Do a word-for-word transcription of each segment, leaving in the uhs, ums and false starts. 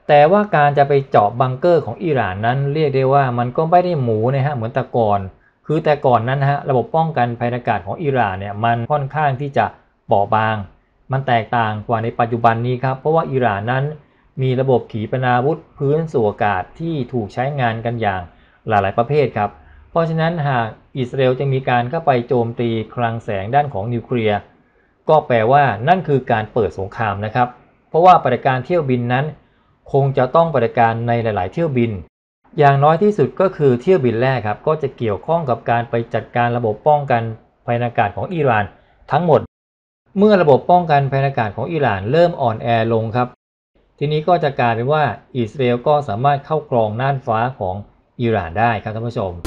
แต่ว่าการจะไปเจาะบังเกอร์ของอิหร่านนั้นเรียกได้ว่ามันก็ไม่ได้หมูนะฮะเหมือนแต่ก่อนคือแต่ก่อนนั้นนะฮะระบบป้องกันภัยอากาศของอิหร่านเนี่ยมันค่อนข้างที่จะเบาบางมันแตกต่างกว่าในปัจจุบันนี้ครับเพราะว่าอิหร่านนั้นมีระบบขีปนาวุธพื้นสู่อากาศที่ถูกใช้งานกันอย่างหลายๆประเภทครับเพราะฉะนั้นหากอิสราเอลจะมีการเข้าไปโจมตีคลังแสงด้านของนิวเคลียร์ก็แปลว่านั่นคือการเปิดสงครามนะครับเพราะว่าปฏิบัติการเที่ยวบินนั้นคงจะต้องปฏิบัติการในหลายๆเที่ยวบินอย่างน้อยที่สุดก็คือเที่ยวบินแรกครับก็จะเกี่ยวข้องกับการไปจัดการระบบป้องกันภัยอากาศของอิหร่านทั้งหมดเมื่อระบบป้องกันภัยอากาศของอิหร่านเริ่มอ่อนแอลงครับทีนี้ก็จะกลายเป็นว่าอิสราเอลก็สามารถเข้าครองน่านฟ้าของอิหร่านได้ครับท่านผู้ชม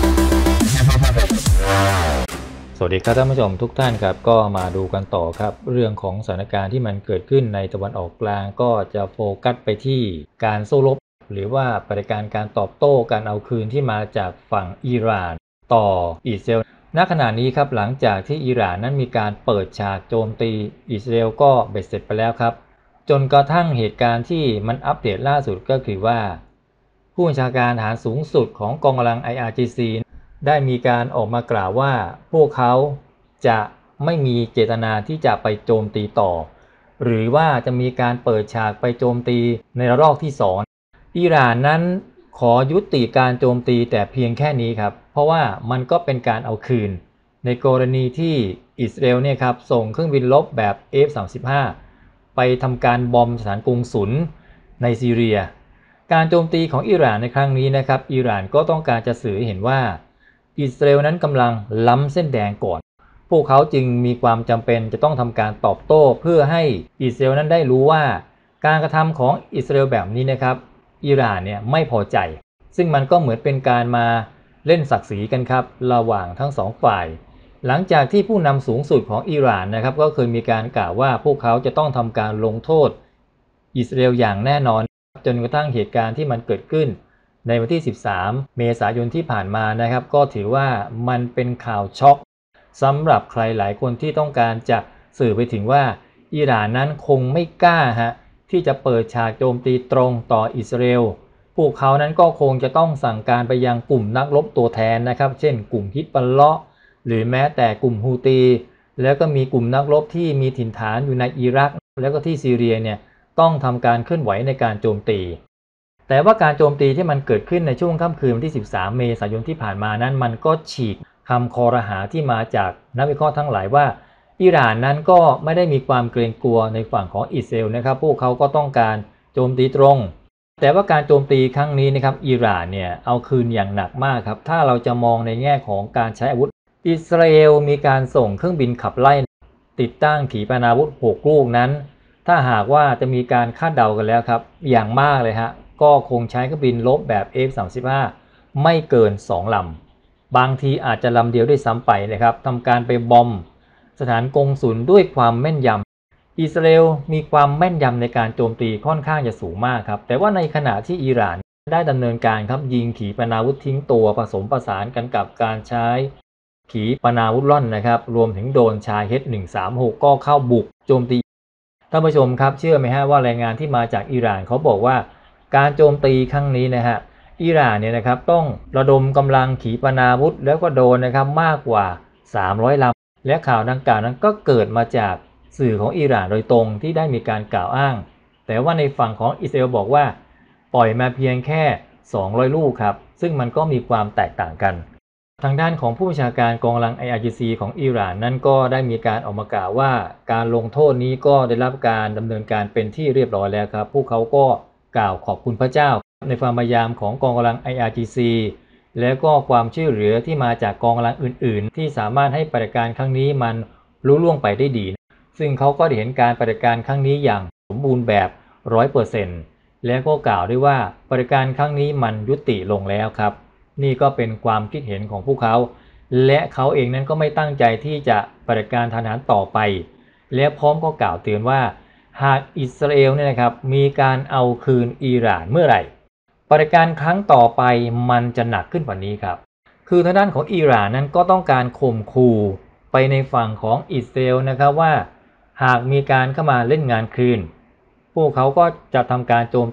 สวัสดีครับท่านผู้ชมทุกท่านครับก็มาดูกันต่อครับเรื่องของสถานการณ์ที่มันเกิดขึ้นในตะวันออกกลางก็จะโฟกัสไปที่การสู้รบหรือว่าปฏิบัติการการตอบโต้การเอาคืนที่มาจากฝั่งอิหร่านต่ออิสราเอลณขณะนี้ครับหลังจากที่อิหร่านนั้นมีการเปิดฉากโจมตีอิสราเอลก็เบ็ดเสร็จไปแล้วครับจนกระทั่งเหตุการณ์ที่มันอัปเดตล่าสุดก็คือว่าผู้บัญชาการทหารสูงสุดของกองกำลัง ไอ อาร์ จี ซี ได้มีการออกมากล่าวว่าพวกเขาจะไม่มีเจตนาที่จะไปโจมตีต่อหรือว่าจะมีการเปิดฉากไปโจมตีในระลอกที่สองอิหร่านนั้นขอยุติการโจมตีแต่เพียงแค่นี้ครับเพราะว่ามันก็เป็นการเอาคืนในกรณีที่อิสราเอลเนี่ยครับส่งเครื่องบินรบแบบ เอฟ สามสิบห้า ไปทำการบอมสถานกงสุลในซีเรียการโจมตีของอิหร่านในครั้งนี้นะครับอิหร่านก็ต้องการจะสื่อให้เห็นว่าอิสราเอลนั้นกำลังล้ำเส้นแดงก่อนพวกเขาจึงมีความจำเป็นจะต้องทำการตอบโต้เพื่อให้อิสราเอลนั้นได้รู้ว่าการกระทำของอิสราเอลแบบนี้นะครับอิหร่านเนี่ยไม่พอใจซึ่งมันก็เหมือนเป็นการมาเล่นศักดิ์ศรีกันครับระหว่างทั้งสองฝ่ายหลังจากที่ผู้นำสูงสุดของอิหร่านนะครับก็เคยมีการกล่าวว่าพวกเขาจะต้องทำการลงโทษอิสราเอลอย่างแน่นอนจนกระทั่งเหตุการณ์ที่มันเกิดขึ้นในวันที่สิบสามเมษายนที่ผ่านมานะครับก็ถือว่ามันเป็นข่าวช็อกสำหรับใครหลายคนที่ต้องการจะสื่อไปถึงว่าอิหร่านนั้นคงไม่กล้าฮะที่จะเปิดฉากโจมตีตรงต่ออิสราเอลพวกเขานั้นก็คงจะต้องสั่งการไปยังกลุ่มนักรบตัวแทนนะครับเช่นกลุ่มฮิซบุลลอฮ์หรือแม้แต่กลุ่มฮูตีแล้วก็มีกลุ่มนักรบที่มีถิ่นฐานอยู่ในอิรักแล้วก็ที่ซีเรียเนี่ยต้องทำการเคลื่อนไหวในการโจมตีแต่ว่าการโจมตีที่มันเกิดขึ้นในช่วงค่ำคืนวันที่สิบสามเมษายนที่ผ่านมานั้นมันก็ฉีกคำคอรหาที่มาจากนักวิเคราะห์ทั้งหลายว่าอิหร่านนั้นก็ไม่ได้มีความเกรงกลัวในฝั่งของอิสราเอลนะครับพวกเขาก็ต้องการโจมตีตรงแต่ว่าการโจมตีครั้งนี้นะครับอิหร่านเนี่ยเอาคืนอย่างหนักมากครับถ้าเราจะมองในแง่ของการใช้อาวุธอิสราเอลมีการส่งเครื่องบินขับไล่ติดตั้งขีปนาวุธหกลูกนั้นถ้าหากว่าจะมีการคาดเดากันแล้วครับอย่างมากเลยฮะก็คงใช้เครื่องบินรบแบบ เอฟ สามสิบห้า ไม่เกินสองลำบางทีอาจจะลำเดียวด้วยซ้ำไปนะครับทำการไปบอมสถานกงสุลด้วยความแม่นยำอิสราเอลมีความแม่นยำในการโจมตีค่อนข้างจะสูงมากครับแต่ว่าในขณะที่อิหร่านได้ดำเนินการครับยิงขีปนาวุธทิ้งตัวผสมผสานกันกับการใช้ขีปนาวุธล่อนนะครับรวมถึงโดรนชาเฮดหนึ่งสามหกก็เข้าบุกโจมตีท่านผู้ชมครับเชื่อไหมฮะว่ารายงานที่มาจากอิหร่านเขาบอกว่าการโจมตีครั้งนี้นะฮะอิหร่านเนี่ยนะครับต้องระดมกำลังขีปนาวุธแล้วก็โดรนนะครับมากกว่าสามร้อยลำและข่าวดังกล่าวนั้นก็เกิดมาจากสื่อของอิหร่านโดยตรงที่ได้มีการกล่าวอ้างแต่ว่าในฝั่งของอิสราเอลบอกว่าปล่อยมาเพียงแค่สองร้อยลูกครับซึ่งมันก็มีความแตกต่างกันทางด้านของผู้บัญชาการกองกำลัง ไอ อาร์ จี ซี ของอิหร่านนั้นก็ได้มีการออกมากล่าวว่าการลงโทษนี้ก็ได้รับการดำเนินการเป็นที่เรียบร้อยแล้วครับพวกเขาก็กล่าวขอบคุณพระเจ้าในความพยายามของกองกำลัง ไอ อาร์ จี ซี และก็ความช่วยเหลือที่มาจากกองกำลังอื่นๆที่สามารถให้ปฏิบัติการครั้งนี้มันลุล่วงไปได้ดีซึ่งเขาก็ได้เห็นการปฏิบัติการครั้งนี้อย่างสมบูรณ์แบบ ร้อยเปอร์เซ็นต์ และก็กล่าวด้วยว่าปฏิบัติการครั้งนี้มันยุติลงแล้วครับนี่ก็เป็นความคิดเห็นของพวกเขาและเขาเองนั้นก็ไม่ตั้งใจที่จะปฏิบัติการทหารต่อไปและพร้อมก็กล่าวเตือนว่าหากอิสราเอลเนี่ยนะครับมีการเอาคืนอิหร่านเมื่อไหร่ปฏิบัติการครั้งต่อไปมันจะหนักขึ้นกว่านี้ครับคือทางด้านของอิหร่านนั้นก็ต้องการข่มขู่ไปในฝั่งของอิสราเอลนะครับว่าหากมีการเข้ามาเล่นงานคืนพวกเขาก็จะทำการโจมตี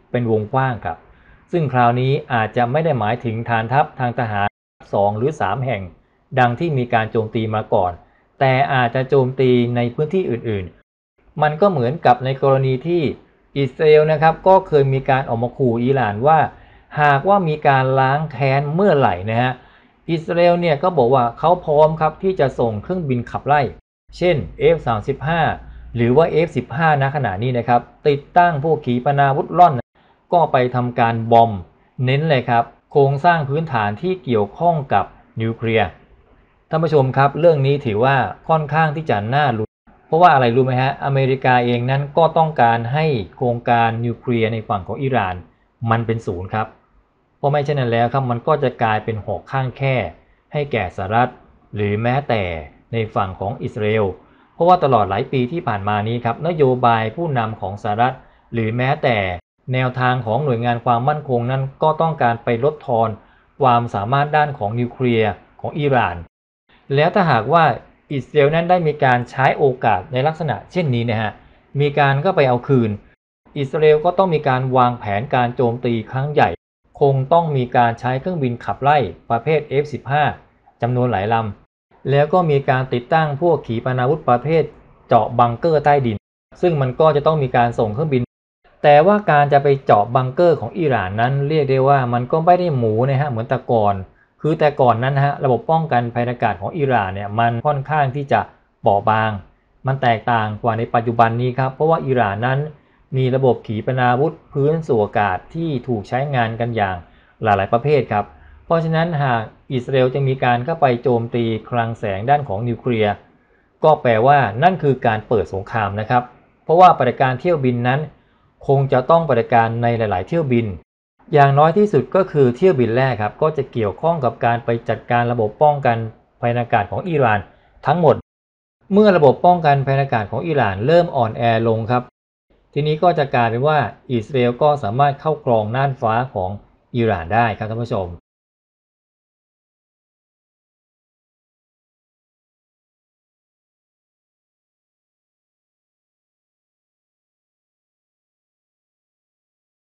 เป็นวงกว้างครับซึ่งคราวนี้อาจจะไม่ได้หมายถึงฐานทัพทางทหารสองหรือสามแห่งดังที่มีการโจมตีมาก่อนแต่อาจจะโจมตีในพื้นที่อื่นๆมันก็เหมือนกับในกรณีที่อิสราเอลนะครับก็เคยมีการออกมาขู่อิหร่านว่าหากว่ามีการล้างแค้นเมื่อไหร่นะฮะอิสราเอลเนี่ยก็บอกว่าเขาพร้อมครับที่จะส่งเครื่องบินขับไล่เช่น เอฟ สามสิบห้า หรือว่า เอฟ สิบห้า ณขณะนี้นะครับติดตั้งพวกขีปนาวุธร่อนก็ไปทำการบอมเน้นเลยครับโครงสร้างพื้นฐานที่เกี่ยวข้องกับนิวเคลียร์ท่านผู้ชมครับเรื่องนี้ถือว่าค่อนข้างที่จะน่าลุ้นเพราะว่าอะไรรู้ไหมฮะอเมริกาเองนั้นก็ต้องการให้โครงการนิวเคลียร์ในฝั่งของอิหร่านมันเป็นศูนย์ครับเพราะไม่เช่นนั้นแล้วครับมันก็จะกลายเป็นหอกข้างแค่ให้แก่สหรัฐหรือแม้แต่ในฝั่งของอิสราเอลเพราะว่าตลอดหลายปีที่ผ่านมานี้ครับนโยบายผู้นำของสหรัฐหรือแม้แต่แนวทางของหน่วยงานความมั่นคงนั้นก็ต้องการไปลดทอนความสามารถด้านของนิวเคลียร์ของอิหร่านแล้วถ้าหากว่าอิสราเอลนั้นได้มีการใช้โอกาสในลักษณะเช่นนี้นะฮะมีการก็ไปเอาคืนอิสราเอลก็ต้องมีการวางแผนการโจมตีครั้งใหญ่คงต้องมีการใช้เครื่องบินขับไล่ประเภท เอฟ สิบห้า จำนวนหลายลำแล้วก็มีการติดตั้งพวกขีปนาวุธประเภทเจาะบังเกอร์ใต้ดินซึ่งมันก็จะต้องมีการส่งเครื่องบินแต่ว่าการจะไปเจาะบังเกอร์ของอิหร่านนั้นเรียกได้ว่ามันก็ไม่ได้หมูนะฮะเหมือนแต่ก่อนคือแต่ก่อนนั้นนะฮะระบบป้องกันภัยอากาศของอิหร่านเนี่ยมันค่อนข้างที่จะเบาบางมันแตกต่างกว่าในปัจจุบันนี้ครับเพราะว่าอิหร่านนั้นมีระบบขีปนาวุธพื้นสู่อากาศที่ถูกใช้งานกันอย่างหลายๆประเภทครับเพราะฉะนั้นหากอิสราเอลจะมีการเข้าไปโจมตีคลังแสงด้านของนิวเคลียร์ก็แปลว่านั่นคือการเปิดสงครามนะครับเพราะว่าปฏิการเที่ยวบินนั้นคงจะต้องปฏิการในหลายๆเที่ยวบินอย่างน้อยที่สุดก็คือเที่ยวบินแรกครับก็จะเกี่ยวข้องกับการไปจัดการระบบป้องกันภัยอากาศของอิหร่านทั้งหมดเมื่อระบบป้องกันภัยอากาศของอิหร่านเริ่มอ่อนแอลงครับทีนี้ก็จะกลายเป็นว่าอิสราเอลก็สามารถเข้าครองน่านฟ้าของอิหร่านได้ครับท่านผู้ชม